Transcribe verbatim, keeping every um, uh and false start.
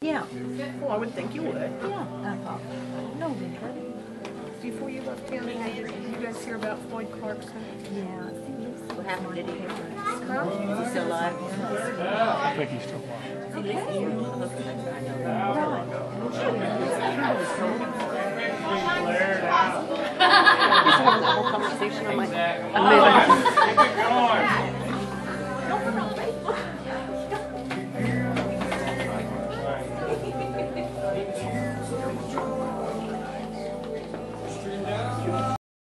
Yeah. Well, I would think you would. Yeah. I thought, no, Victor. Before you left town, did you you guys hear about Floyd Clarkson? Yeah. What happened? Did he? Huh? Is he still alive? I think he's still alive. Okay. Just having that whole conversation. I'm like, I'm moving.